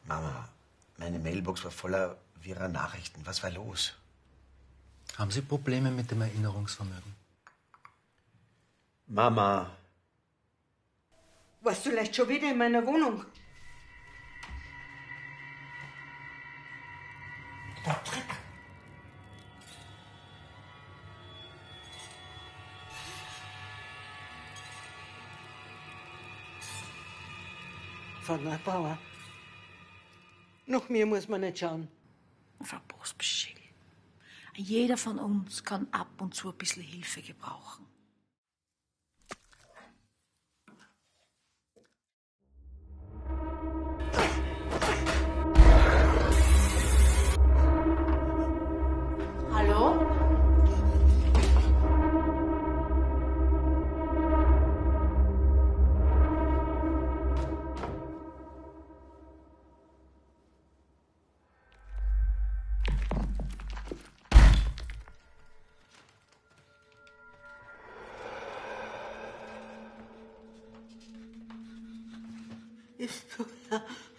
Mama, meine Mailbox war voller wirrer Nachrichten. Was war los? Haben Sie Probleme mit dem Erinnerungsvermögen? Mama. Warst du vielleicht schon wieder in meiner Wohnung? Der Trick. Frau Neubauer, nach mir muss man nicht schauen. Frau Postbeschäl, jeder von uns kann ab und zu ein bisschen Hilfe gebrauchen. Hallo? Ist du